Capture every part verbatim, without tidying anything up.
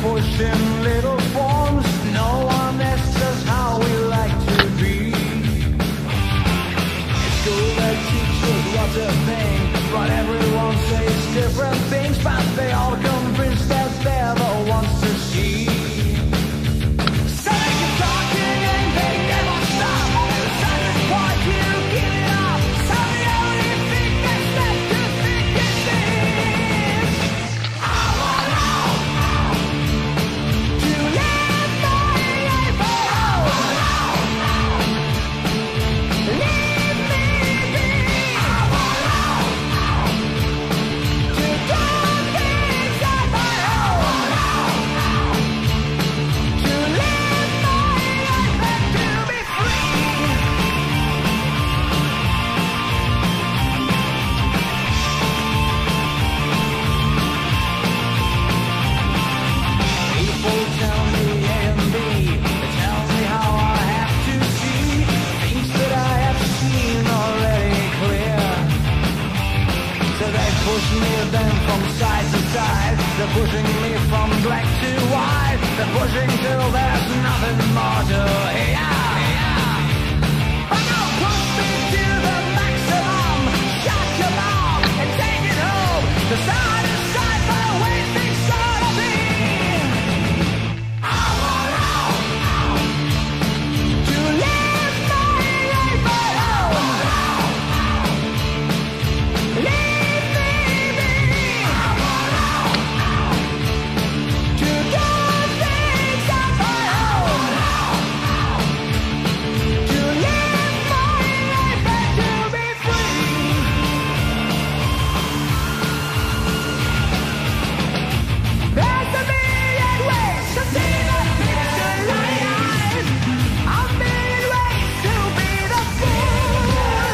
pushing little forms. No one asks us how we like to be. It's school that teaches what's a thing, but everyone says different things, but they all convinced that they're the ones to see. So they keep talking and they never stop. At a certain point you give it up. So the only thing that's left to think is this: I want out to live my life alone. Leave me be. I want out to do things on my own. To live my life and to be free. People tell me A and B, they tell me how I have to see things that I have seen already clear. So they push me then from side to side, they're pushing me from black to white, they're pushing till there's nothing more to hear. But now push me to the maximum, shut your mouth and take it home. The side is side by the way things ought to be. I want out to live my life alone. Leave me be. I want out to do things on my own. To live my life and to be free. There's a million ways to see the picture light. A million ways to be the fool.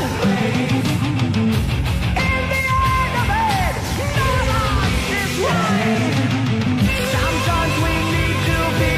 In the end of it, none of us is right. Sometimes we need to be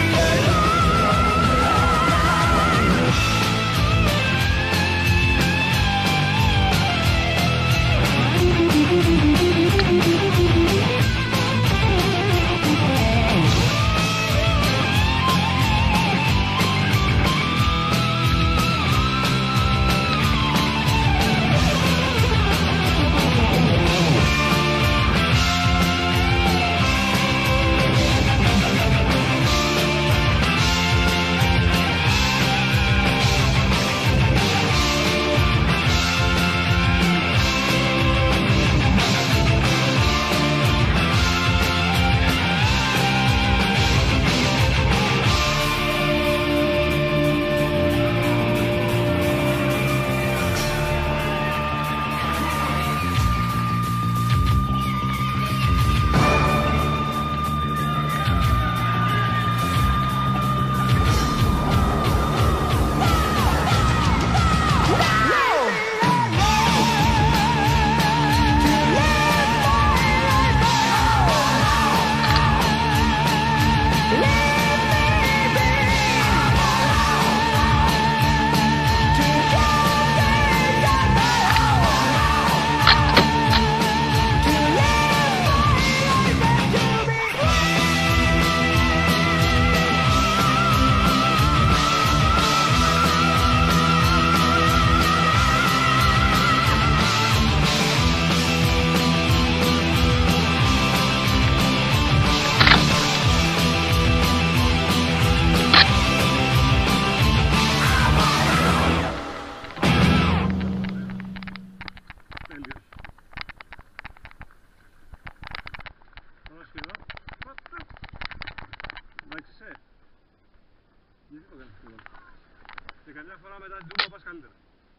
Και καμιά φορά μετά την τούμπα πας καλύτερα.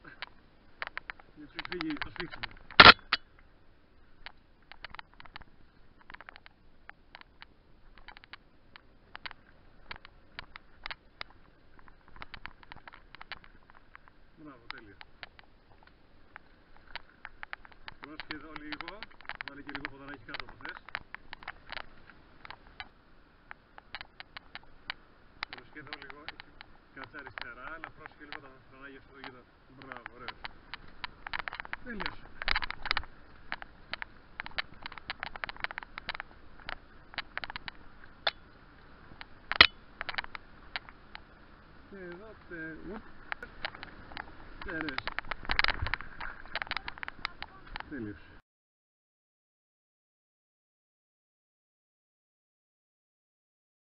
Για σου φύγει το σφίξιμο. Μπράβο, τέλεια. Πρόσχε εδώ λίγο, βάλε και λίγο ποδαράκι κάτω από θες. Πρόσχε εδώ λίγο, κάτσε αριστερά, αλλά πρόσχε λίγο τα φρανάγια σου εδώ γύρω. Μπράβο, ωραίο. Τέλειωσε. Και εδώ τε... Ουπ. Τέλος. Τέλειος.